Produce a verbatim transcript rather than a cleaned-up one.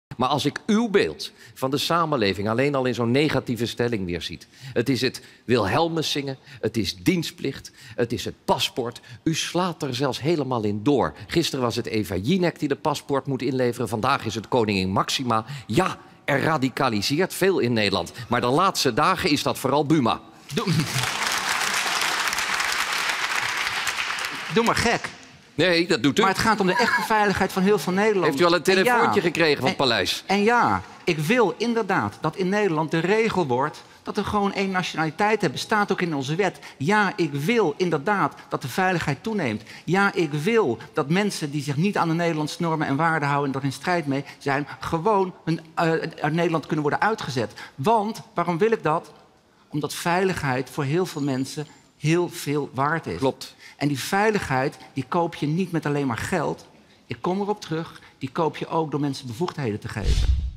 Maar als ik uw beeld van de samenleving alleen al in zo'n negatieve stelling weer ziet. Het is het Wilhelmus zingen, het is dienstplicht, het is het paspoort. U slaat er zelfs helemaal in door. Gisteren was het Eva Jinek die de paspoort moet inleveren. Vandaag is het koningin Maxima. Ja, er radicaliseert veel in Nederland. Maar de laatste dagen is dat vooral Buma. Doe, Doe maar gek. Nee, dat doet u. Maar het gaat om de echte veiligheid van heel veel Nederlanders. Heeft u al een telefoontje ja, gekregen van het en, paleis? En ja, ik wil inderdaad dat in Nederland de regel wordt dat we gewoon één nationaliteit hebben. Staat ook in onze wet. Ja, ik wil inderdaad dat de veiligheid toeneemt. Ja, ik wil dat mensen die zich niet aan de Nederlandse normen en waarden houden en er in strijd mee zijn, gewoon hun, uh, uit Nederland kunnen worden uitgezet. Want, waarom wil ik dat? Omdat veiligheid voor heel veel mensen heel veel waard is. Klopt. En die veiligheid die koop je niet met alleen maar geld. Ik kom erop terug, die koop je ook door mensen bevoegdheden te geven.